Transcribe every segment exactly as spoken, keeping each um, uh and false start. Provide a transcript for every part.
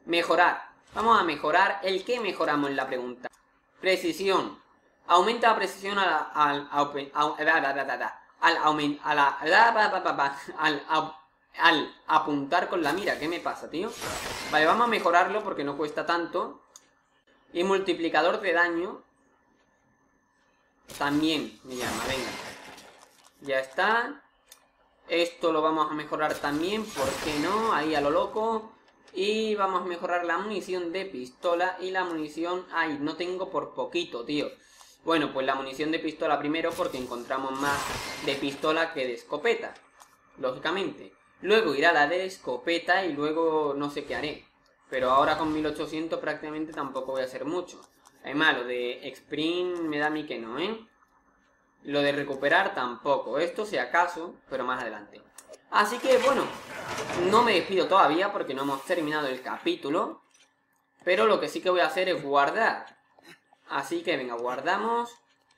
Mejorar. Vamos a mejorar. ¿El qué mejoramos en la pregunta? Precisión. Aumenta la precisión al... al... al... al aument, a la, al, al, al apuntar con la mira. ¿Qué me pasa, tío? Vale, vamos a mejorarlo porque no cuesta tanto. Y multiplicador de daño también me llama, venga. Ya está. Esto lo vamos a mejorar también, ¿por qué no? Ahí a lo loco. Y vamos a mejorar la munición de pistola y la munición... Ay, no tengo por poquito, tío. Bueno, pues la munición de pistola primero porque encontramos más de pistola que de escopeta. Lógicamente. Luego irá la de escopeta y luego no sé qué haré. Pero ahora con mil ochocientos prácticamente tampoco voy a hacer mucho. Además, lo de sprint me da a mí que no, ¿eh? Lo de recuperar tampoco. Esto si acaso, pero más adelante. Así que, bueno, no me despido todavía porque no hemos terminado el capítulo. Pero lo que sí que voy a hacer es guardar. Así que, venga, guardamos.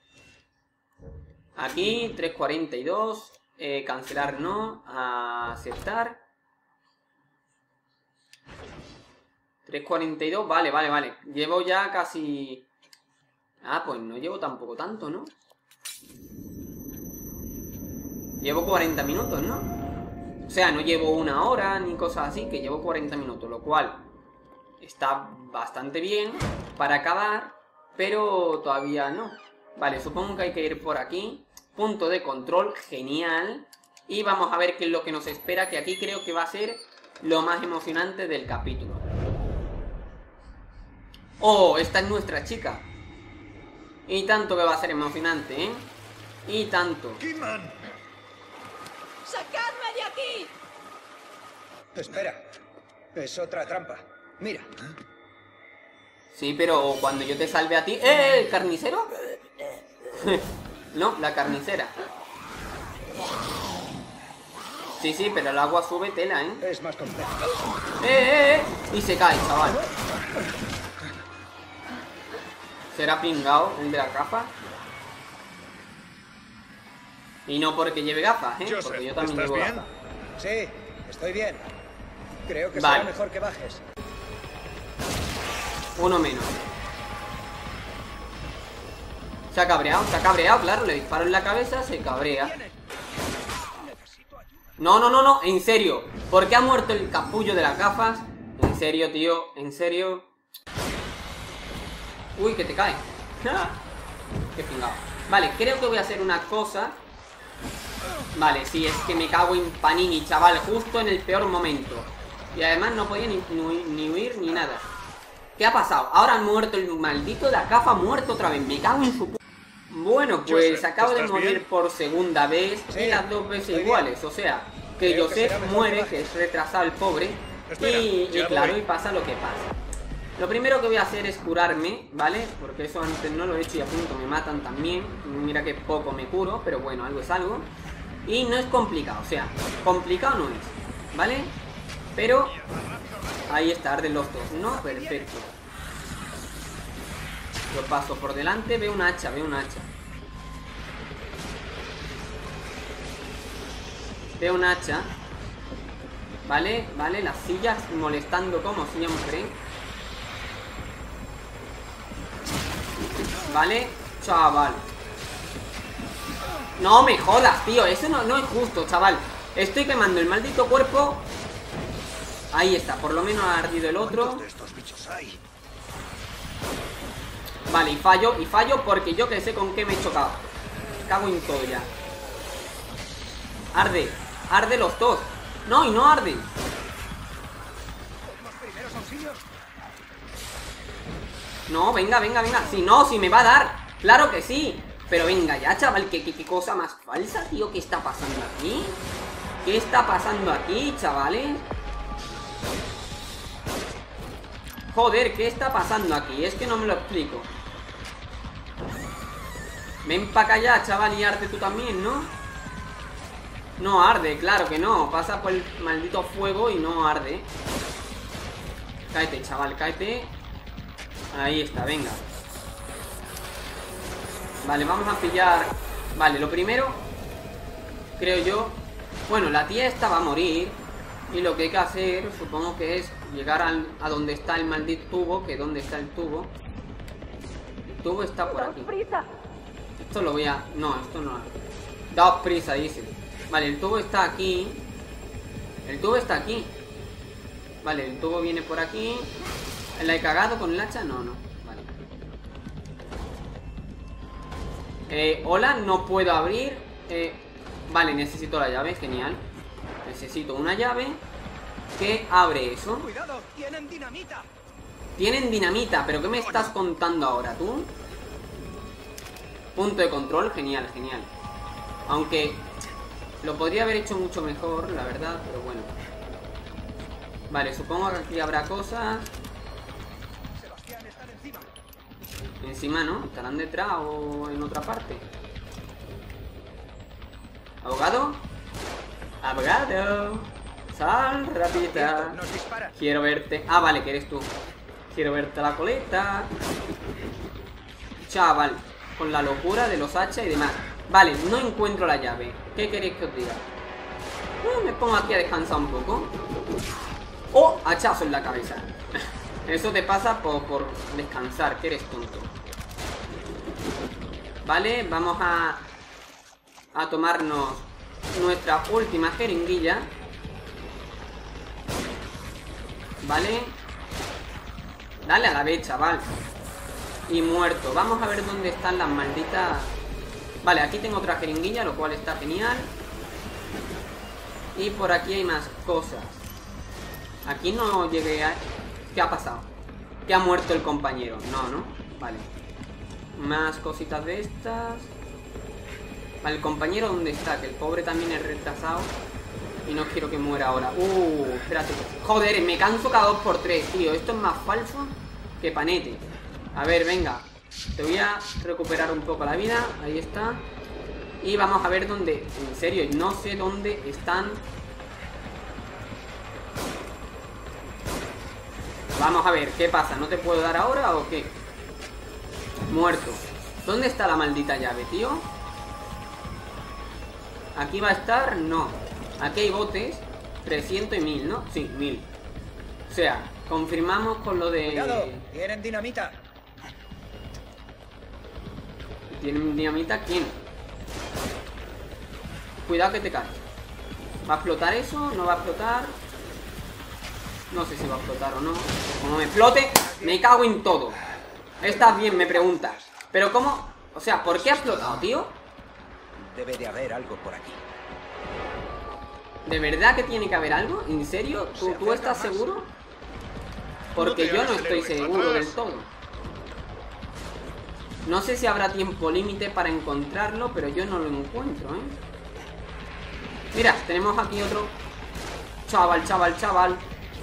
Aquí, tres cuarenta y dos. Eh, cancelar no. Aceptar. tres cuarenta y dos, vale, vale, vale. Llevo ya casi... Ah, pues no llevo tampoco tanto, ¿no? Llevo cuarenta minutos, ¿no? O sea, no llevo una hora ni cosas así, que llevo cuarenta minutos, lo cual está bastante bien para acabar, pero todavía no. Vale, supongo que hay que ir por aquí. Punto de control, genial. Y vamos a ver qué es lo que nos espera, que aquí creo que va a ser lo más emocionante del capítulo. ¡Oh! Esta es nuestra chica. Y tanto que va a ser emocionante, ¿eh? Y tanto. ¡Kidman! ¡Sacadme de aquí! Espera. Es otra trampa. Mira. Sí, pero cuando yo te salve a ti... ¡Eh! ¿El carnicero? No, la carnicera. Sí, sí, pero el agua sube tela, ¿eh? Es más complejo. ¡Eh, eh, eh! Y se cae, chaval. ¿Será pringao el de la gafa? Y no porque lleve gafas, ¿eh? Joseph, porque yo también ¿estás llevo bien? gafas. Sí, estoy bien. Creo que Vale. será mejor que bajes. Uno menos. Se ha cabreado, se ha cabreado, claro. Le disparo en la cabeza, se cabrea. No, no, no, no, en serio. ¿Por qué ha muerto el capullo de las gafas? En serio, tío, en serio. Uy, que te cae. Qué pingado. Vale, creo que voy a hacer una cosa. Vale, sí, es que me cago en Panini, chaval. Justo en el peor momento. Y además no podía ni, ni, ni huir ni nada. ¿Qué ha pasado? Ahora ha muerto el maldito de la gafa, ha muerto otra vez. Me cago en su pu... Bueno, pues Joseph, acabo de ¿estás morir bien? por segunda vez. Sí, y las dos veces estoy iguales. O sea, que Creo que Joseph será mejor muere, que que es retrasado el pobre. Espera, y, y ya claro, voy. y pasa lo que pasa. Lo primero que voy a hacer es curarme, ¿vale? Porque eso antes no lo he hecho y a punto me matan también. Mira que poco me curo, pero bueno, algo es algo. Y no es complicado, o sea, complicado no es, ¿vale? Pero ahí está, arden los dos, ¿no? Perfecto. Lo paso por delante, veo un hacha, veo un hacha. Veo un hacha. Vale, vale, las sillas molestando como siempre. Vale, chaval. No me jodas, tío. Eso no, no es justo, chaval. Estoy quemando el maldito cuerpo. Ahí está, por lo menos ha ardido el otro. ¿Cuántos de estos bichos hay? Vale, y fallo, y fallo porque yo que sé con qué me he chocado. Cago en todo ya. Arde, arde los dos. No, y no arde. ¿Los primeros auxilios? No, venga, venga, venga. Si no, si me va a dar. Claro que sí. Pero venga ya, chaval, ¿qué, qué, qué cosa más falsa, tío? ¿Qué está pasando aquí? ¿Qué está pasando aquí, chavales? Joder, ¿qué está pasando aquí? Es que no me lo explico. Ven para acá ya, chaval, y arde tú también, ¿no? No arde, claro que no. Pasa por el maldito fuego y no arde. Cáete, chaval, cáete. Ahí está, venga. Vale, vamos a pillar. Vale, lo primero, creo yo. Bueno, la tía esta va a morir. Y lo que hay que hacer, supongo que es llegar al, a donde está el maldito tubo. Que donde está el tubo. El tubo está por aquí. Esto lo voy a... No, esto no. Daos prisa, dice. Vale, el tubo está aquí. El tubo está aquí. Vale, el tubo viene por aquí. ¿La he cagado con el hacha? No, no. Vale. Eh, hola, no puedo abrir. Eh, vale, necesito la llave, genial. Necesito una llave que abre eso. ¡Cuidado! ¡Tienen dinamita! Tienen dinamita, pero ¿qué me estás contando ahora tú? Punto de control, genial, genial. Aunque lo podría haber hecho mucho mejor, la verdad, pero bueno. Vale, supongo que aquí habrá cosas. Sebastián, están encima. Encima, ¿no? ¿Estarán detrás o en otra parte? ¿Abogado? ¡Abogado! ¡Sal, rapidita! Nos disparan. Quiero verte... Ah, vale, que eres tú. Quiero verte la coleta. Chaval, con la locura de los hachas y demás. Vale, no encuentro la llave. ¿Qué queréis que os diga? Uh, me pongo aquí a descansar un poco. ¡Oh! Hachazo en la cabeza. Eso te pasa por, por descansar, que eres tonto. Vale, vamos a... A tomarnos nuestra última jeringuilla. Vale. Dale a la vez, chaval. Y muerto. Vamos a ver dónde están las malditas... Vale, aquí tengo otra jeringuilla, lo cual está genial. Y por aquí hay más cosas. Aquí no llegué a... ¿Qué ha pasado? ¿Que ha muerto el compañero? No, ¿no? Vale. Más cositas de estas. Vale, el compañero ¿dónde está? Que el pobre también es retrasado. Y no quiero que muera ahora. Uh, espérate. Joder, me canso cada dos por tres, tío. Esto es más falso que panete. A ver, venga. Te voy a recuperar un poco la vida. Ahí está. Y vamos a ver dónde... En serio, no sé dónde están. Vamos a ver, ¿qué pasa? ¿No te puedo dar ahora o qué? Muerto. ¿Dónde está la maldita llave, tío? ¿Aquí va a estar? No. Aquí hay botes. trescientos y mil, ¿no? Sí, mil. O sea, confirmamos con lo de... ¡Cuidado! ¡Tienen dinamita! ¿Tienen dinamita? ¿Quién? Cuidado que te caes. ¿Va a explotar eso? ¿No va a explotar? No sé si va a explotar o no. Como me explote, me cago en todo. Estás bien, me preguntas. Pero ¿cómo? O sea, ¿por qué ha explotado, tío? Debe de haber algo por aquí. ¿De verdad que tiene que haber algo? ¿En serio? ¿Tú, tú estás seguro? Porque yo no estoy seguro del todo. No sé si habrá tiempo límite para encontrarlo, pero yo no lo encuentro, ¿eh? Mira, tenemos aquí otro. Chaval, chaval, chaval.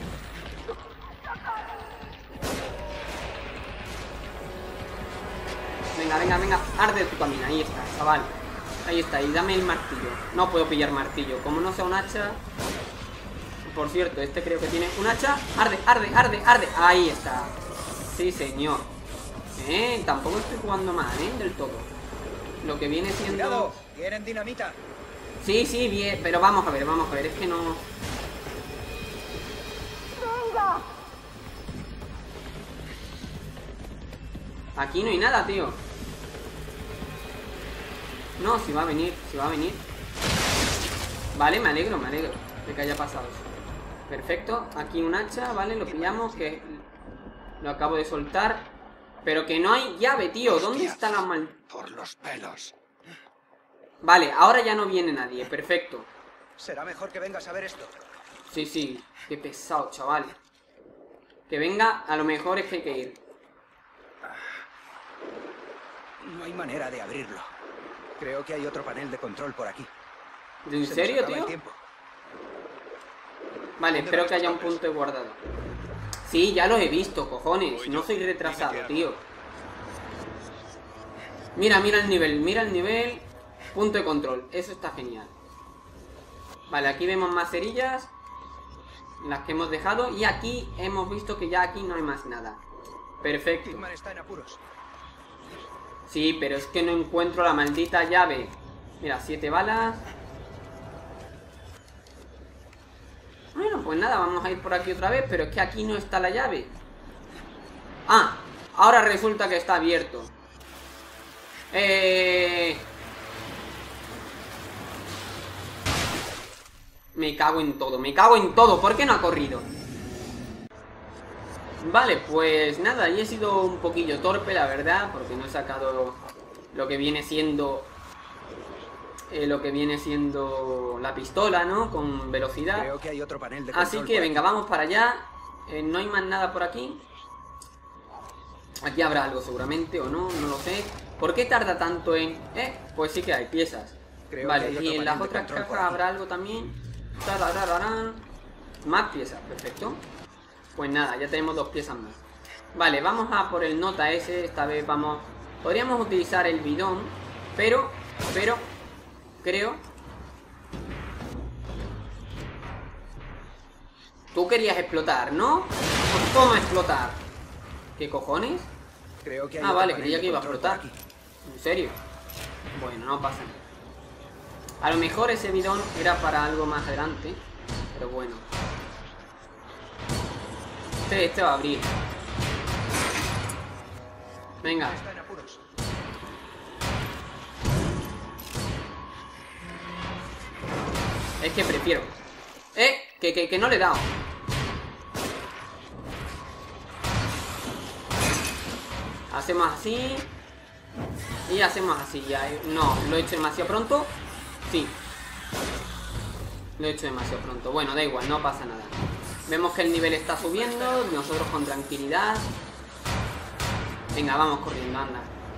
Venga, venga, venga. Arde tu camino. Ahí está, chaval. Ahí está. Y dame el martillo. No puedo pillar martillo. Como no sea un hacha... Por cierto, este creo que tiene un hacha. Arde, arde, arde, arde. Ahí está. Sí, señor. Eh, tampoco estoy jugando mal, ¿eh? Del todo. Lo que viene siendo... ¡Cuidado! ¡Tienen dinamita! Sí, sí, bien. Pero vamos a ver, vamos a ver. Es que no... Aquí no hay nada, tío. No, si va a venir, si va a venir. Vale, me alegro, me alegro de que haya pasado eso. Perfecto, aquí un hacha, vale, lo pillamos, que lo acabo de soltar. Pero que no hay llave, tío. ¿Dónde está la mal...? Por los pelos. Vale, ahora ya no viene nadie, perfecto. Será mejor que vengas a ver esto. Sí, sí, qué pesado, chaval. Que venga, a lo mejor es que hay que ir. No hay manera de abrirlo. Creo que hay otro panel de control por aquí. ¿En serio, tío? Vale, espero que haya un punto de guardado. Sí, ya lo he visto, cojones. No soy retrasado, tío. Mira, mira el nivel, mira el nivel. Punto de control, eso está genial. Vale, aquí vemos más cerillas, las que hemos dejado. Y aquí hemos visto que ya aquí no hay más nada. Perfecto. Hickman está en apuros. Sí, pero es que no encuentro la maldita llave. Mira, siete balas. Bueno, pues nada, vamos a ir por aquí otra vez. Pero es que aquí no está la llave. Ah, ahora resulta que está abierto. Eh... Me cago en todo, me cago en todo. ¿Por qué no ha corrido? Vale, pues nada, y he sido un poquillo torpe, la verdad, porque no he sacado lo que viene siendo... Eh, lo que viene siendo la pistola, ¿no? Con velocidad. Creo que hay otro panel de Así que venga, vamos para allá. Eh, no hay más nada por aquí. Aquí habrá algo seguramente, o no, no lo sé. ¿Por qué tarda tanto en...? Eh, pues sí que hay piezas. Creo vale, que hay y en las de otras control cajas habrá algo también. Tararararán. Más piezas, perfecto. Pues nada, ya tenemos dos piezas más. Vale, vamos a por el nota ese. Esta vez vamos... Podríamos utilizar el bidón, pero... Pero... Creo... Tú querías explotar, ¿no? Pues toma explotar. ¿Qué cojones? Creo que hay Ah, otro vale, panel creía de que iba a control explotar. por aquí. ¿En serio? Bueno, no pasa nada. A lo mejor ese bidón era para algo más adelante. Pero bueno. Este, este va a abrir. Venga. Está en apuros. Es que prefiero. ¡Eh! Que, que, que no le he dado. Hacemos así. Y hacemos así ya. No, lo he hecho demasiado pronto. Sí. Lo he hecho demasiado pronto. Bueno, da igual, no pasa nada. Vemos que el nivel está subiendo. Nosotros con tranquilidad. Venga, vamos corriendo, anda.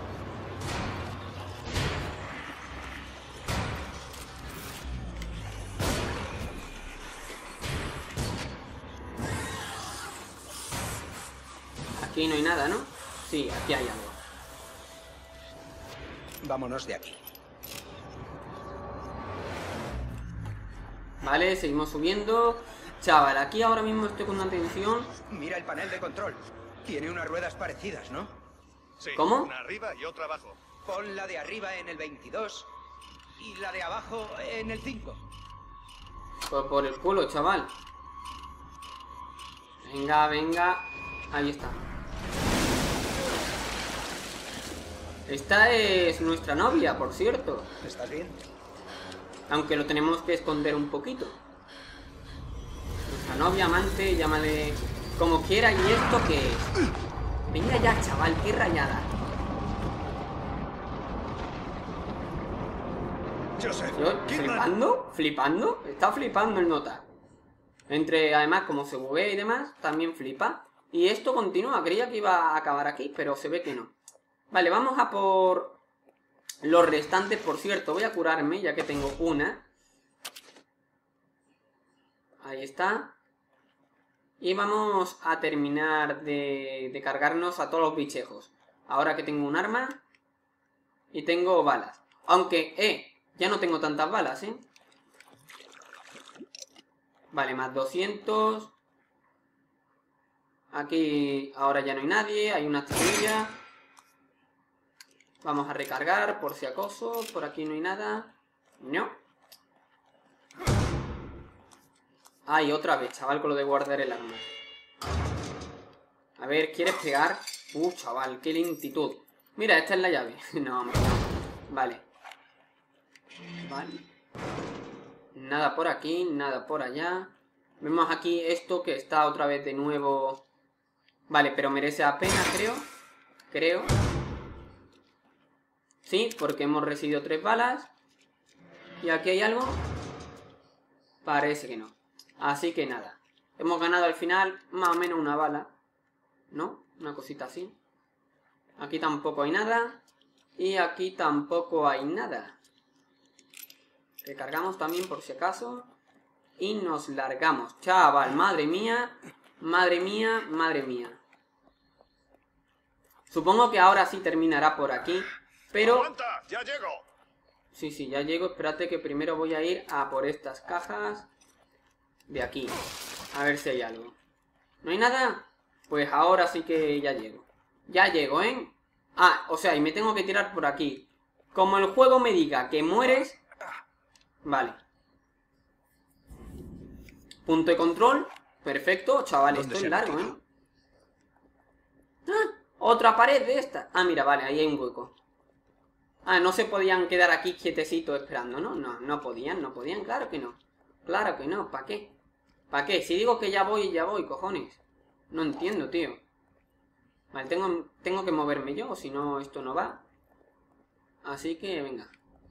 Aquí no hay nada, ¿no? Sí, aquí hay algo. Vámonos de aquí. Vale, seguimos subiendo. Chaval, aquí ahora mismo estoy con una tensión. Mira el panel de control. Tiene unas ruedas parecidas, ¿no? Sí, ¿Cómo? una arriba y otra abajo. Pon la de arriba en el veintidós y la de abajo en el cinco. Por, por el culo, chaval. Venga, venga. Ahí está. Esta es nuestra novia, por cierto. ¿Estás bien? Aunque lo tenemos que esconder un poquito. Nuestra novia, amante, llámale como quiera. ¿Y esto qué es? Venga ya, chaval, qué rayada. Joseph, Yo, flipando, flipando. Está flipando el nota. Entre, además, como se mueve y demás, también flipa. Y esto continúa. Creía que iba a acabar aquí, pero se ve que no. Vale, vamos a por los restantes. Por cierto, voy a curarme, ya que tengo una. Ahí está. Y vamos a terminar de, de cargarnos a todos los bichejos. Ahora que tengo un arma. Y tengo balas. Aunque, eh, ya no tengo tantas balas, ¿eh? Vale, más doscientos. Aquí ahora ya no hay nadie. Hay una estrella. Vamos a recargar por si acaso. Por aquí no hay nada. No. Ay, otra vez, chaval, con lo de guardar el arma. A ver, ¿quieres pegar? Uh, chaval, qué lentitud. Mira, esta es la llave. No, hombre, no. Vale. Vale. Nada por aquí, nada por allá. Vemos aquí esto que está otra vez de nuevo. Vale, pero merece la pena, creo. Creo. Sí, porque hemos recibido tres balas. ¿Y aquí hay algo? Parece que no. Así que nada. Hemos ganado al final más o menos una bala. ¿No? Una cosita así. Aquí tampoco hay nada. Y aquí tampoco hay nada. Recargamos también por si acaso. Y nos largamos. Chaval, madre mía. Madre mía, madre mía. Supongo que ahora sí terminará por aquí. Pero... ¡Aguanta! ¡Ya llego! Sí, sí, ya llego. Espérate que primero voy a ir a por estas cajas. De aquí. A ver si hay algo. ¿No hay nada? Pues ahora sí que ya llego. Ya llego, ¿eh? Ah, o sea, y me tengo que tirar por aquí. Como el juego me diga que mueres... Vale. Punto de control. Perfecto, chaval, esto es se ha largo, metido? ¿eh? ¡Ah! Otra pared de esta. Ah, mira, vale, ahí hay un hueco. Ah, no se podían quedar aquí quietecitos esperando, ¿no? No, no podían, no podían, claro que no. Claro que no, ¿para qué? ¿Para qué? Si digo que ya voy, ya voy, cojones. No entiendo, tío. Vale, tengo, tengo que moverme yo, si no, esto no va. Así que, venga.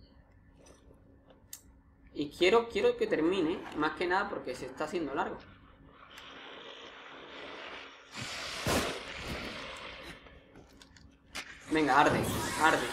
Y quiero, quiero que termine, más que nada porque se está haciendo largo. Venga, arde, arde.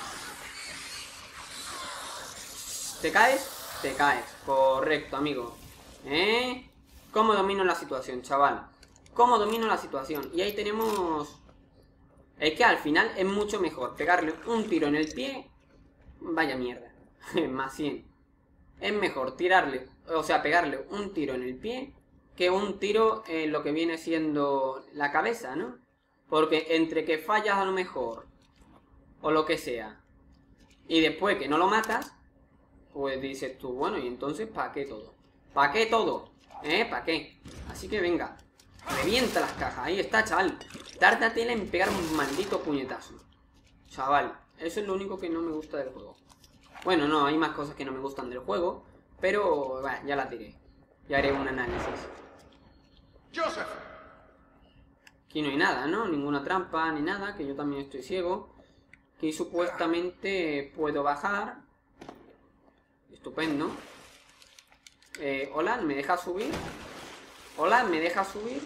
¿Te caes? Te caes. Correcto, amigo. ¿Eh? ¿Cómo domino la situación, chaval? ¿Cómo domino la situación? Y ahí tenemos... Es que al final es mucho mejor pegarle un tiro en el pie. Vaya mierda. Más cien. Es mejor tirarle, o sea, pegarle un tiro en el pie que un tiro en lo que viene siendo la cabeza, ¿no? Porque entre que fallas a lo mejor o lo que sea y después que no lo matas, pues dices tú, bueno, y entonces ¿para qué todo? ¿Para qué todo? ¿Eh? ¿Para qué? Así que venga, revienta las cajas. Ahí está, chaval. Tárdatela en pegar un maldito puñetazo. Chaval, eso es lo único que no me gusta del juego. Bueno, no, hay más cosas que no me gustan del juego, pero bueno, ya las diré. Ya haré un análisis. Joseph. Aquí no hay nada, ¿no? Ninguna trampa ni nada, que yo también estoy ciego. Aquí supuestamente puedo bajar. Estupendo. Eh, hola, ¿me deja subir? Hola, ¿me deja subir?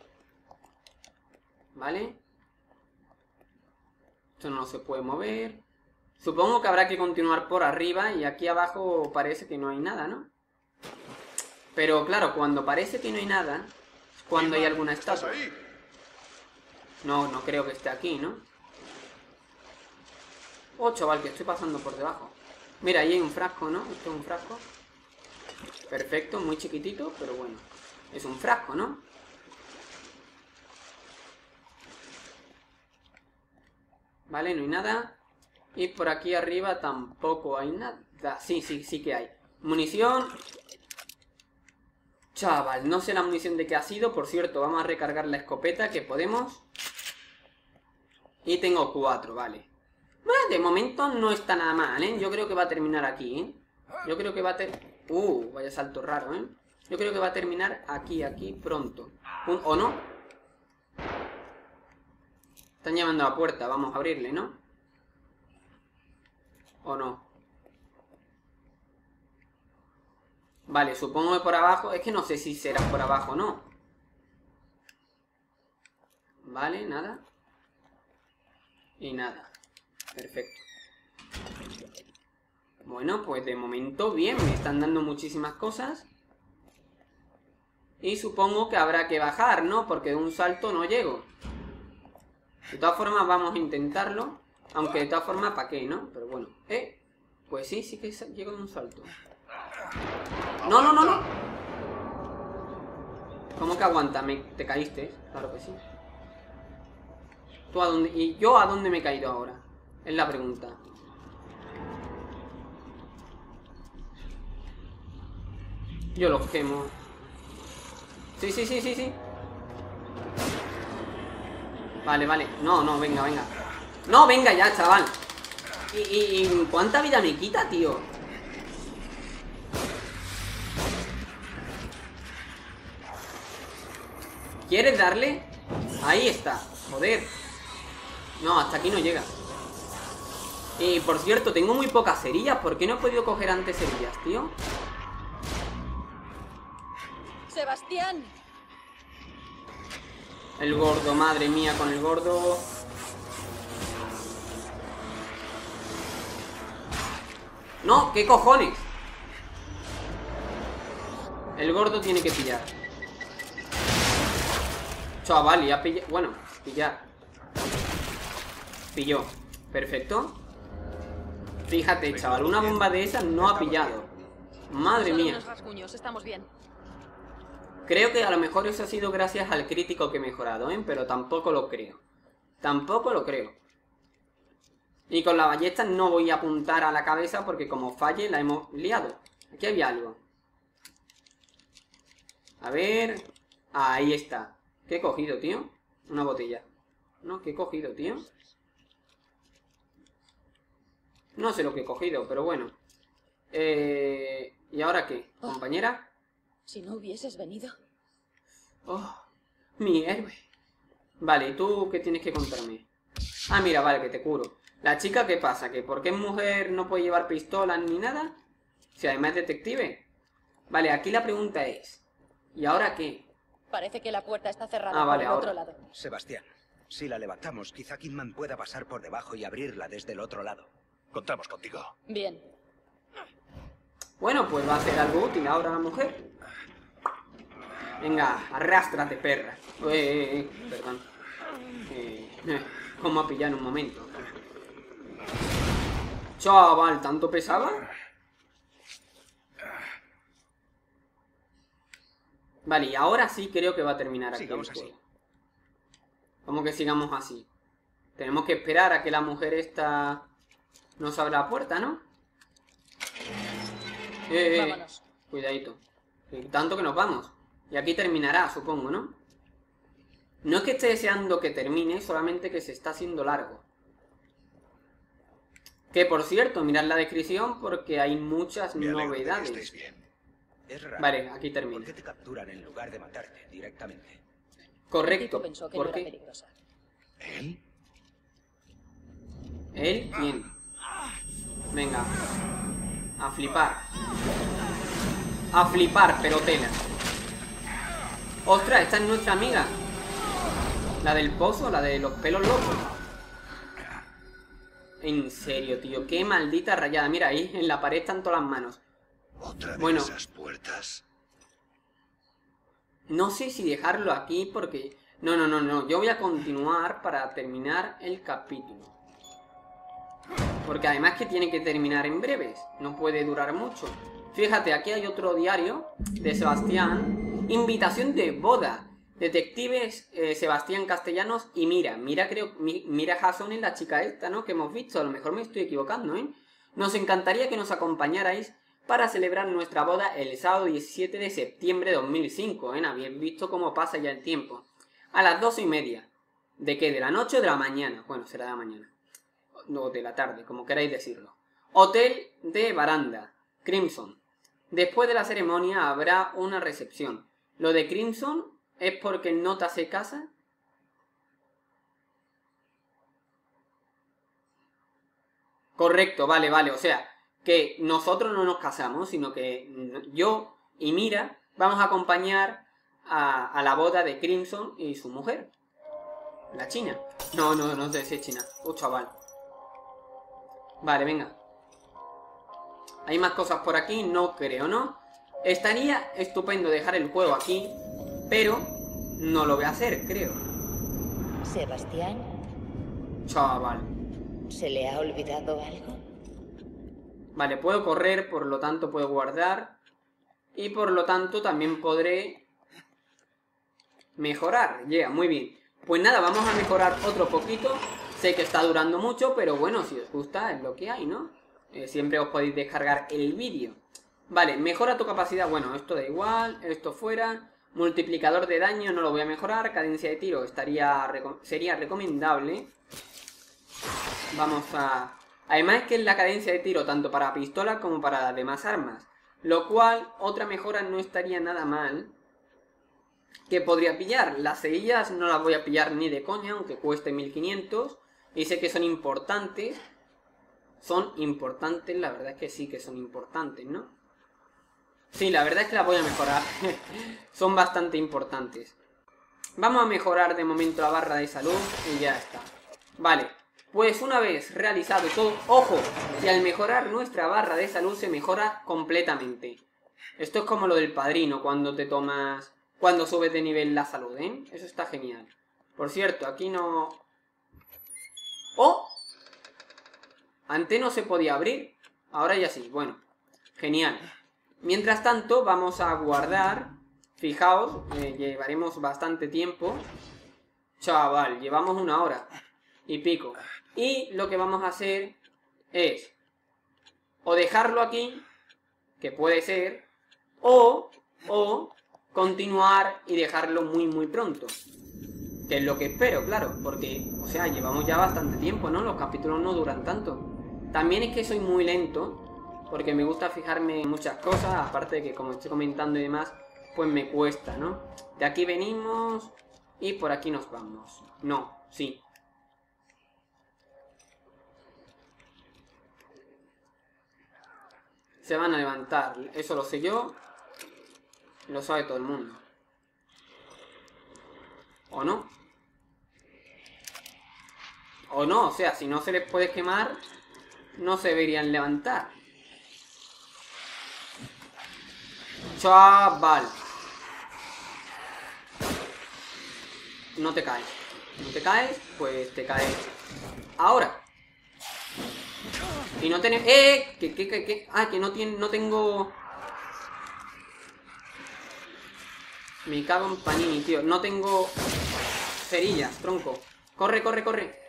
Vale. Esto no se puede mover. Supongo que habrá que continuar por arriba y aquí abajo parece que no hay nada, ¿no? Pero claro, cuando parece que no hay nada, es cuando hay alguna estatua. No, no creo que esté aquí, ¿no? Oh, chaval, que estoy pasando por debajo. Mira, ahí hay un frasco, ¿no? Esto es un frasco. Perfecto, muy chiquitito, pero bueno. Es un frasco, ¿no? Vale, no hay nada. Y por aquí arriba tampoco hay nada. Sí, sí, sí que hay. Munición. Chaval, no sé la munición de qué ha sido. Por cierto, vamos a recargar la escopeta que podemos. Y tengo cuatro, vale. Bueno, de momento no está nada mal, ¿eh? Yo creo que va a terminar aquí, ¿eh? Yo creo que va a ter... Uh, vaya salto raro, ¿eh? Yo creo que va a terminar aquí, aquí, pronto. Un... ¿O no? Están llamando a la puerta, vamos a abrirle, ¿no? ¿O no? Vale, supongo que por abajo... Es que no sé si será por abajo o no. Vale, nada. Y nada. Perfecto. Bueno, pues de momento bien. Me están dando muchísimas cosas. Y supongo que habrá que bajar, ¿no? Porque de un salto no llego. De todas formas vamos a intentarlo. Aunque de todas formas, ¿para qué, no? Pero bueno. Eh, pues sí, sí que llego de un salto. No, no, no, no. ¿Cómo que aguanta? ¿Me, ¿Te caíste? Claro que sí. ¿Tú a dónde? ¿Y yo a dónde me he caído ahora? Es la pregunta. Yo los quemo. Sí, sí, sí, sí, sí. Vale, vale. No, no, venga, venga. No, venga ya, chaval. ¿Y, y, y cuánta vida me quita, tío? ¿Quieres darle? Ahí está. Joder. No, hasta aquí no llega. Y por cierto, tengo muy pocas cerillas. ¿Por qué no he podido coger antes cerillas, tío? Sebastián. El gordo, madre mía, con el gordo. No, ¿qué cojones? El gordo tiene que pillar. Chaval, ya pilla... Bueno, pillar. Pilló. Perfecto. Fíjate, chaval, una bomba de esas no ha pillado. Madre Solo mía. unos rasguños, estamos bien. Creo que a lo mejor eso ha sido gracias al crítico que he mejorado, ¿eh? Pero tampoco lo creo. Tampoco lo creo. Y con la ballesta no voy a apuntar a la cabeza porque como falle la hemos liado. Aquí había algo. A ver... Ahí está. ¿Qué he cogido, tío? Una botella. ¿No? ¿Qué he cogido, tío? No sé lo que he cogido, pero bueno. Eh... ¿Y ahora qué? ¿Compañera? Si no hubieses venido. Oh, mi héroe. Vale, ¿y tú qué tienes que contarme? Ah, mira, vale, que te curo. ¿La chica qué pasa? ¿Que porque es mujer no puede llevar pistolas ni nada? Si además es detective. Vale, aquí la pregunta es... ¿Y ahora qué? Parece que la puerta está cerrada Ah, vale, por el otro ahora. lado. Sebastián, si la levantamos, quizá Kidman pueda pasar por debajo y abrirla desde el otro lado. Contamos contigo. Bien. Bueno, pues va a ser algo útil ahora la mujer. Venga, arrástrate, perra. Eh, eh, eh, perdón. Eh, eh, ¿Cómo ha pillado en un momento? Chaval, ¿tanto pesaba? Vale, y ahora sí creo que va a terminar aquí Sigamos el así. juego. ¿Cómo que sigamos así? Tenemos que esperar a que la mujer esta nos abra la puerta, ¿no? Eh, eh, Vámonos. cuidadito. Y tanto que nos vamos. Y aquí terminará, supongo, ¿no? No es que esté deseando que termine, solamente que se está haciendo largo. Que por cierto, mirad la descripción porque hay muchas Me alegro de que novedades. estéis bien. Es raro. Vale, aquí ¿Por termina. qué te capturan en lugar de matarte directamente? El Correcto. tipo pensó que no ¿Por era qué? peligrosa. ¿Él? ¿Él? ¿Quién? Venga. A flipar. A flipar, pero tela. ¡Ostras! Esta es nuestra amiga. La del pozo, la de los pelos locos. En serio, tío. Qué maldita rayada. Mira ahí, en la pared están todas las manos. ¿Otra de Bueno. esas puertas? No sé si dejarlo aquí porque... No, no, no, no. Yo voy a continuar para terminar el capítulo. Porque además que tiene que terminar en breves. No puede durar mucho. Fíjate, aquí hay otro diario de Sebastián. Invitación de boda. Detectives eh, Sebastián Castellanos y Mira. Mira, creo... Mi, Mira Jason es la chica esta, ¿no? Que hemos visto. A lo mejor me estoy equivocando, ¿eh? Nos encantaría que nos acompañarais para celebrar nuestra boda el sábado diecisiete de septiembre de dos mil cinco, ¿eh? Habéis visto cómo pasa ya el tiempo. A las doce y media. ¿De qué? ¿De la noche o de la mañana? Bueno, será de la mañana. O de la tarde, como queráis decirlo. Hotel de Baranda. Crimson. Después de la ceremonia habrá una recepción. Lo de Crimson es porque el nota se casa. Correcto, vale, vale. O sea, que nosotros no nos casamos, sino que yo y Mira vamos a acompañar a, a la boda de Crimson y su mujer. La china. No, no, no sé si es china. Oh, chaval. Vale, venga. ¿Hay más cosas por aquí? No creo, ¿no? Estaría estupendo dejar el juego aquí, pero no lo voy a hacer, creo. Sebastián, Chaval. ¿se le ha olvidado algo? Vale, puedo correr, por lo tanto puedo guardar. Y por lo tanto también podré mejorar. Llega, muy bien. Pues nada, vamos a mejorar otro poquito. Sé que está durando mucho, pero bueno, si os gusta es lo que hay, ¿no? Eh, siempre os podéis descargar el vídeo. Vale, mejora tu capacidad. Bueno, esto da igual, esto fuera. Multiplicador de daño no lo voy a mejorar. Cadencia de tiro estaría sería recomendable. Vamos a... Además que es la cadencia de tiro tanto para pistola como para las demás armas. Lo cual, otra mejora no estaría nada mal. Que podría pillar. Las cerillas no las voy a pillar ni de coña, aunque cueste mil quinientos. Y sé que son importantes. Son importantes, la verdad es que sí que son importantes, ¿no? Sí, la verdad es que las voy a mejorar. Son bastante importantes. Vamos a mejorar de momento la barra de salud y ya está. Vale, pues una vez realizado todo... ¡Ojo! Y al mejorar nuestra barra de salud se mejora completamente. Esto es como lo del padrino, cuando te tomas... Cuando subes de nivel la salud, ¿eh? Eso está genial. Por cierto, aquí no... ¡Oh! Antes no se podía abrir. Ahora ya sí, bueno. Genial. Mientras tanto, vamos a guardar. Fijaos, eh, llevaremos bastante tiempo. Chaval, llevamos una hora y pico. Y lo que vamos a hacer es o dejarlo aquí, que puede ser, o, o continuar y dejarlo muy muy pronto. Que es lo que espero, claro, porque, o sea, llevamos ya bastante tiempo, ¿no? Los capítulos no duran tanto. También es que soy muy lento, porque me gusta fijarme en muchas cosas, aparte de que como estoy comentando y demás, pues me cuesta, ¿no? De aquí venimos y por aquí nos vamos. No, sí. Se van a levantar, eso lo sé yo, lo sabe todo el mundo. ¿O no? O no, o sea, si no se les puede quemar, no se deberían levantar. Chaval. No te caes. No te caes, pues te caes ahora. Y no tenemos... ¡Eh! ¿Qué, qué, qué, qué? Ah, que no, tiene, no tengo... Me cago en Panini, tío. No tengo cerillas, tronco. Corre, corre, corre.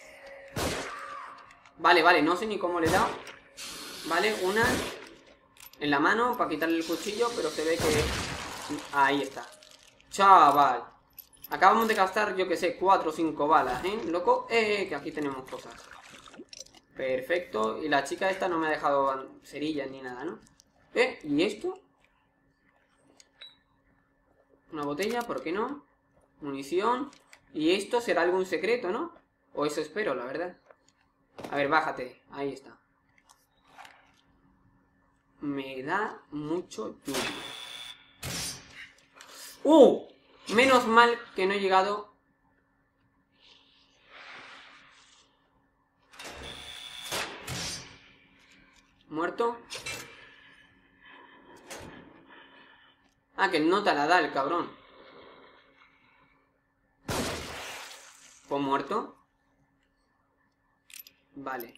Vale, vale, no sé ni cómo le he dado. Vale, una en la mano para quitarle el cuchillo, pero se ve que... Ahí está. Chaval. Acabamos de gastar, yo que sé, cuatro o cinco balas, ¿eh? Loco, eh, que aquí tenemos cosas. Perfecto. Y la chica esta no me ha dejado cerillas ni nada, ¿no? ¿Eh? ¿Y esto? Una botella, ¿por qué no? Munición. Y esto será algún secreto, ¿no? O eso espero, la verdad. A ver, bájate. Ahí está. Me da mucho lluvia. ¡Uh! Menos mal que no he llegado. ¿Muerto? Ah, que no te la da el cabrón. ¿Pues muerto? Vale.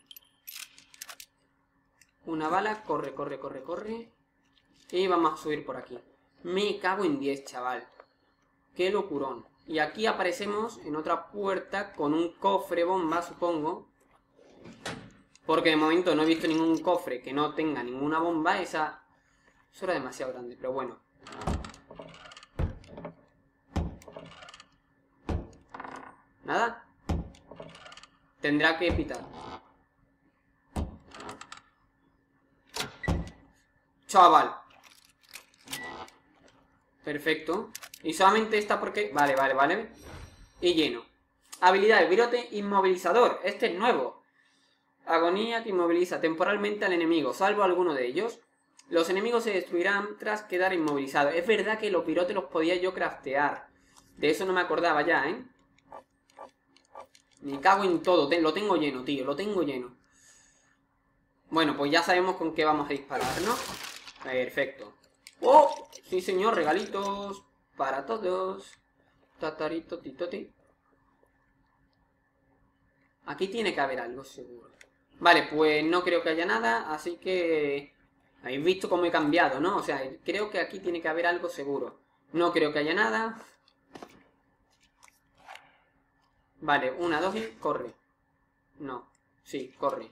Una bala, corre, corre, corre, corre. Y vamos a subir por aquí. Me cago en diez, chaval. Qué locurón. Y aquí aparecemos en otra puerta con un cofre bomba, supongo. Porque de momento no he visto ningún cofre que no tenga ninguna bomba. Esa... Eso era demasiado grande, pero bueno. ¿Nada? Tendrá que pitar. Chaval. Perfecto. Y solamente esta porque... Vale, vale, vale. Y lleno. Habilidad, virote inmovilizador. Este es nuevo. Agonía que inmoviliza temporalmente al enemigo, salvo alguno de ellos. Los enemigos se destruirán tras quedar inmovilizados. Es verdad que los virotes los podía yo craftear. De eso no me acordaba ya, ¿eh? Me cago en todo. Lo tengo lleno, tío. Lo tengo lleno. Bueno, pues ya sabemos con qué vamos a disparar, ¿no? Perfecto. ¡Oh! Sí, señor. Regalitos para todos. Tatarito, titoti. Aquí tiene que haber algo, seguro. Vale, pues no creo que haya nada. Así que... Habéis visto cómo he cambiado, ¿no? O sea, creo que aquí tiene que haber algo seguro. No creo que haya nada. Vale, una, dos y... Corre. No. Sí, corre.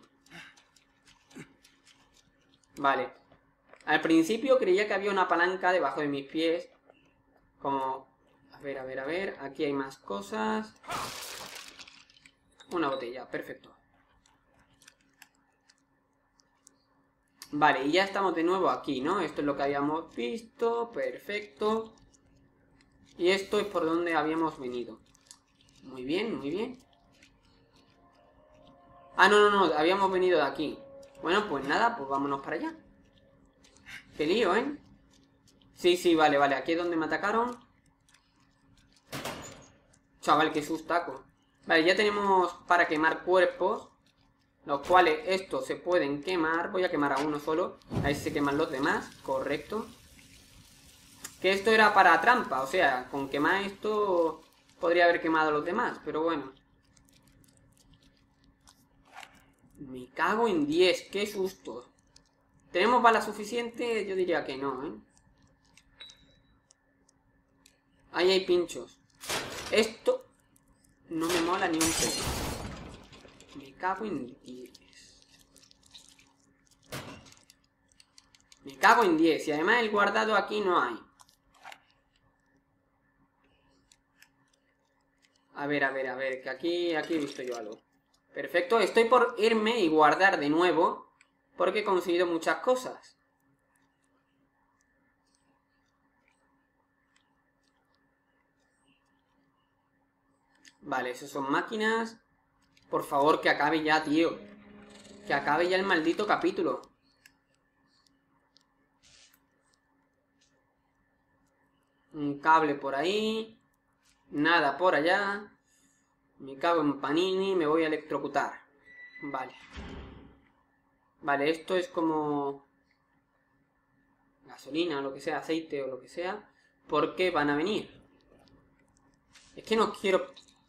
Vale. Al principio creía que había una palanca debajo de mis pies. Como... A ver, a ver, a ver. Aquí hay más cosas. Una botella, perfecto. Vale, y ya estamos de nuevo aquí, ¿no? Esto es lo que habíamos visto. Perfecto. Y esto es por donde habíamos venido. Muy bien, muy bien. Ah, no, no, no, habíamos venido de aquí. Bueno, pues nada, pues vámonos para allá. Qué lío, ¿eh? Sí, sí, vale, vale, aquí es donde me atacaron. Chaval, qué sustaco. Vale, ya tenemos para quemar cuerpos. Los cuales estos se pueden quemar. Voy a quemar a uno solo. Ahí se queman los demás, correcto. Que esto era para trampa, o sea, con quemar esto... Podría haber quemado a los demás, pero bueno. Me cago en diez, qué susto. ¿Tenemos balas suficientes? Yo diría que no, ¿eh? Ahí hay pinchos. Esto no me mola ni un poco. Me cago en diez. Me cago en diez. Y además el guardado aquí no hay. A ver, a ver, a ver, que aquí, aquí he visto yo algo. Perfecto, estoy por irme y guardar de nuevo, porque he conseguido muchas cosas. Vale, eso son máquinas. Por favor, que acabe ya, tío. Que acabe ya el maldito capítulo. Un cable por ahí. Nada por allá. Me cago en Panini. Me voy a electrocutar. Vale. Vale, esto es como... gasolina o lo que sea. Aceite o lo que sea. ¿Por qué van a venir? Es que no quiero...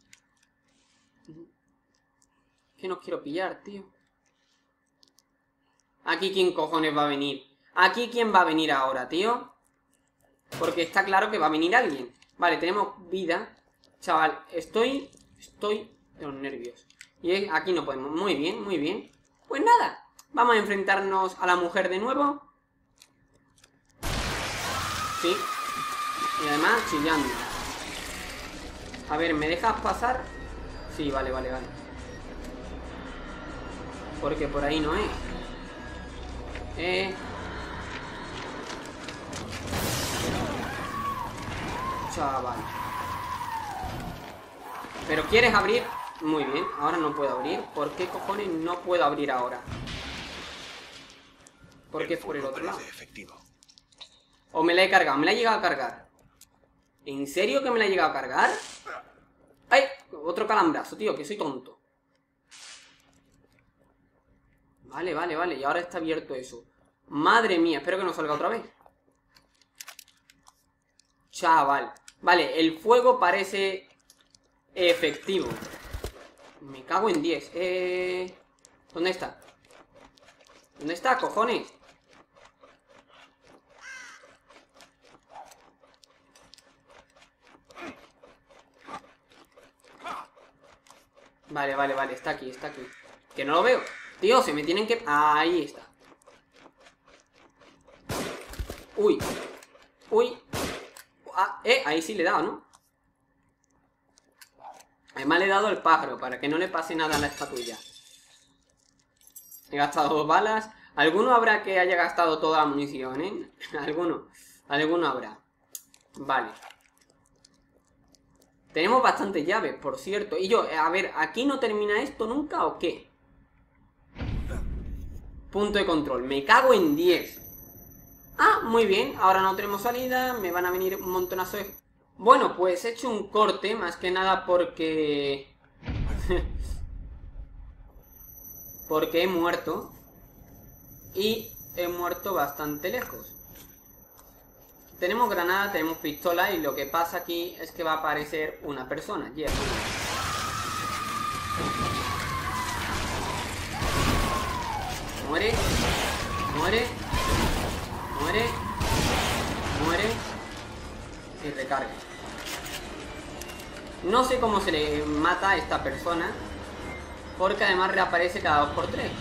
Es que no quiero pillar, tío. ¿Aquí quién cojones va a venir? ¿Aquí quién va a venir ahora, tío? Porque está claro que va a venir alguien. Vale, tenemos vida. Chaval, estoy... Estoy de los nervios. Y aquí no podemos. Muy bien, muy bien. Pues nada. Vamos a enfrentarnos a la mujer de nuevo. Sí. Y además chillando. A ver, ¿me dejas pasar? Sí, vale, vale, vale. Porque por ahí no es. Eh... Chaval. ¿Pero quieres abrir? Muy bien, ahora no puedo abrir. ¿Por qué cojones no puedo abrir ahora? Porque es por el otro lado. Efectivo. O me la he cargado, me la he llegado a cargar. ¿En serio que me la he llegado a cargar? ¡Ay! Otro calambrazo, tío, que soy tonto. Vale, vale, vale, y ahora está abierto eso. Madre mía, espero que no salga otra vez. Chaval. Vale, el fuego parece efectivo. Me cago en diez. Eh... ¿Dónde está? ¿Dónde está, cojones? Vale, vale, vale, está aquí, está aquí. Que no lo veo. Tío, se me tienen que... Ahí está. Uy. Uy. Ah, eh, ahí sí le he dado, ¿no? Además le he dado el pájaro para que no le pase nada a la estatuilla. He gastado dos balas. Alguno habrá que haya gastado toda la munición, ¿eh? Alguno. Alguno habrá. Vale. Tenemos bastantes llaves, por cierto. Y yo, a ver, ¿aquí no termina esto nunca o qué? Punto de control. Me cago en diez. Ah, muy bien. Ahora no tenemos salida. Me van a venir un montonazo de... Bueno, pues he hecho un corte. Más que nada porque... porque he muerto. Y he muerto bastante lejos. Tenemos granada, tenemos pistola. Y lo que pasa aquí es que va a aparecer una persona. Yes. Muere. Muere. Muere. Muere. Y recarga. No sé cómo se le mata a esta persona. Porque además reaparece cada dos por tres.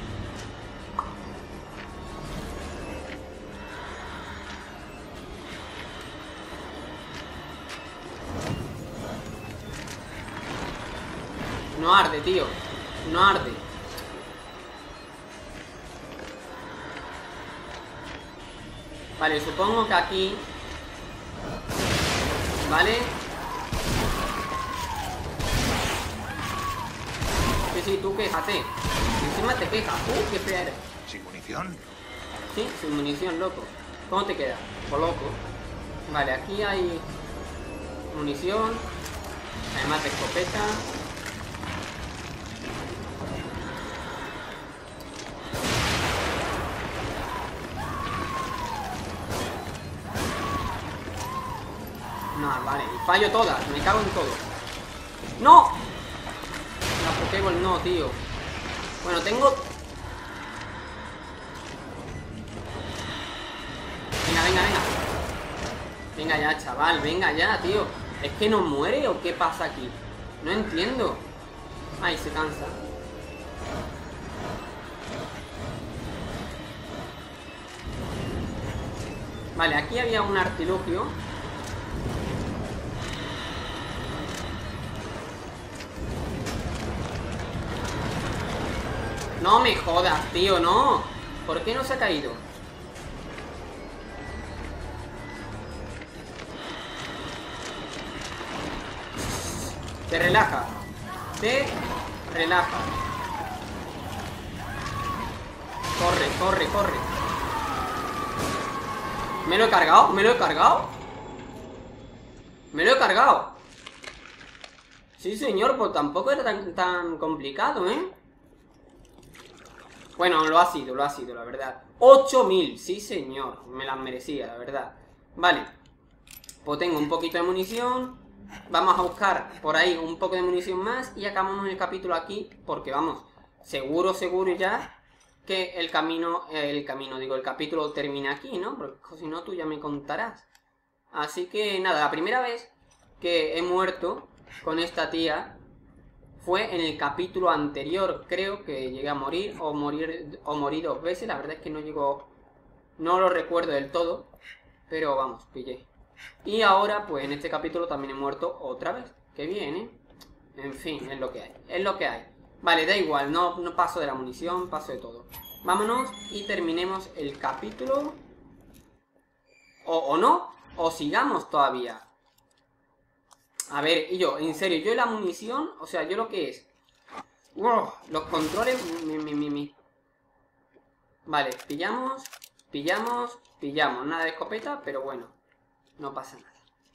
No arde, tío. No arde. Vale, supongo que aquí... Vale. Sí, sí, tú quéjate. Encima te quejas. Uh, qué fea eres. ¿Sin munición? Sí, sin munición, loco. ¿Cómo te queda? O loco. Vale, aquí hay... munición. Además de escopeta. No, vale, fallo todas, me cago en todo. ¡No! La Pokéball no, tío. Bueno, tengo... Venga, venga, venga. Venga ya, chaval, venga ya, tío. ¿Es que no muere o qué pasa aquí? No entiendo. Ay, se cansa. Vale, aquí había un artilugio. No me jodas, tío, no. ¿Por qué no se ha caído? Te relaja. Te relaja. Corre, corre, corre. ¿Me lo he cargado? ¿Me lo he cargado? ¿Me lo he cargado? Sí, señor, pues tampoco era tan, tan complicado, ¿eh? Bueno, lo ha sido, lo ha sido, la verdad. ocho mil, sí, señor. Me las merecía, la verdad. Vale. Pues tengo un poquito de munición. Vamos a buscar por ahí un poco de munición más. Y acabamos el capítulo aquí. Porque vamos, seguro, seguro ya que el camino, el camino, digo, el capítulo termina aquí, ¿no? Porque si no, tú ya me contarás. Así que nada, la primera vez que he muerto con esta tía fue en el capítulo anterior. Creo que llegué a morir o morir o morí dos veces. La verdad es que no llegó, no lo recuerdo del todo, pero vamos, pillé. Y ahora pues en este capítulo también he muerto otra vez. Qué bien, ¿eh? En fin, es lo que hay, es lo que hay. Vale, da igual, no, no paso de la munición, paso de todo. Vámonos y terminemos el capítulo. O, o no, o sigamos todavía. A ver, y yo, en serio, yo la munición, o sea, yo lo que es... Wow, los controles... Mi, mi, mi, mi. Vale, pillamos, pillamos, pillamos. Nada de escopeta, pero bueno, no pasa nada.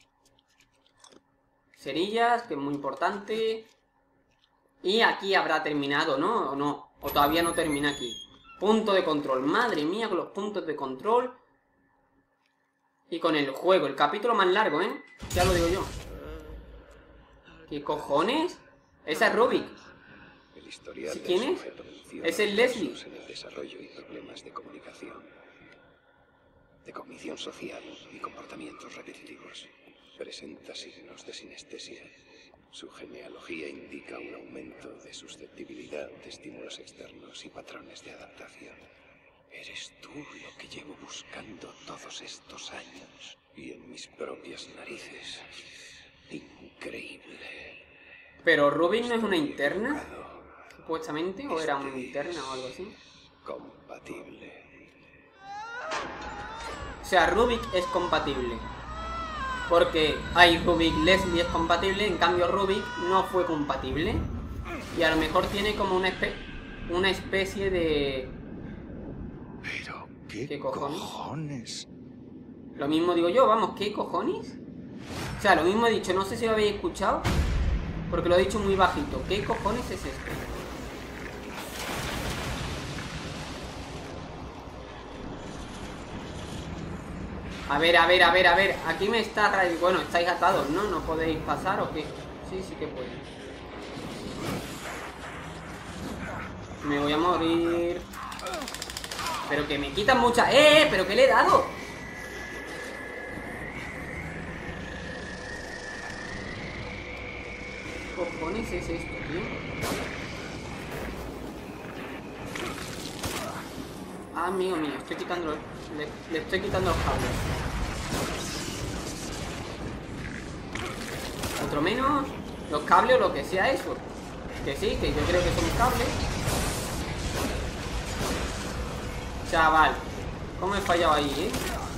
Cerillas, que es muy importante. Y aquí habrá terminado, ¿no? O no, o todavía no termina aquí. Punto de control, madre mía, con los puntos de control. Y con el juego, el capítulo más largo, ¿eh? Ya lo digo yo. ¿Qué cojones? Esa es Rubik. El historial ¿Sí, quién es? Es el Leslie. En el desarrollo y problemas de comunicación, de cognición social y comportamientos repetitivos. Presenta signos de sinestesia. Su genealogía indica un aumento de susceptibilidad de estímulos externos y patrones de adaptación. Eres tú lo que llevo buscando todos estos años. Y en mis propias narices. Increíble. Pero Rubik no es una interna, supuestamente, o era una interna o algo así. Compatible. O sea, Rubik es compatible. Porque hay Rubik, Leslie es compatible, en cambio Rubik no fue compatible. Y a lo mejor tiene como una, espe una especie de... Pero, ¿qué, ¿Qué cojones? cojones? Lo mismo digo yo, vamos, ¿qué cojones? O sea, lo mismo he dicho, no sé si lo habéis escuchado, porque lo he dicho muy bajito. ¿Qué cojones es esto? A ver, a ver, a ver, a ver. Aquí me está... Bueno, estáis atados, ¿no? ¿No podéis pasar o qué? Sí, sí que pueden. Me voy a morir. Pero que me quitan mucha... ¡Eh, eh! ¿Pero qué le he dado? ¿Qué cojones es esto, tío? Ah, amigo mío, estoy quitando... Le, le estoy quitando los cables. Otro menos. Los cables o lo que sea eso. Que sí, que yo creo que son cables. Chaval, ¿cómo he fallado ahí, eh?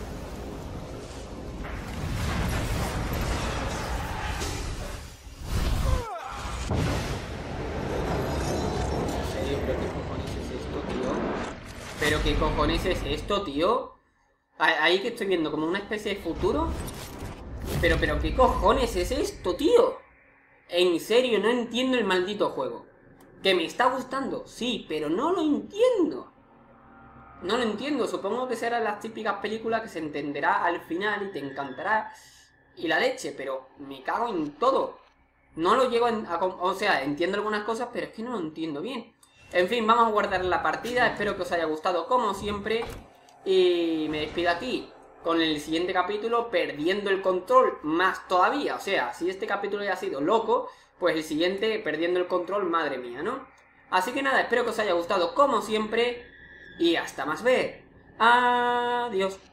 ¿Pero qué cojones es esto, tío? Ahí que estoy viendo como una especie de futuro. Pero, pero, ¿qué cojones es esto, tío? En serio, no entiendo el maldito juego. ¿Que me está gustando? Sí, pero no lo entiendo. No lo entiendo. Supongo que serán las típicas películas que se entenderá al final y te encantará. Y la leche, pero me cago en todo. No lo llego a... a o sea, entiendo algunas cosas, pero es que no lo entiendo bien. En fin, vamos a guardar la partida. Espero que os haya gustado como siempre. Y me despido aquí con el siguiente capítulo, perdiendo el control más todavía. O sea, si este capítulo ya ha sido loco, pues el siguiente perdiendo el control, madre mía, ¿no? Así que nada, espero que os haya gustado como siempre. Y hasta más ver. Adiós.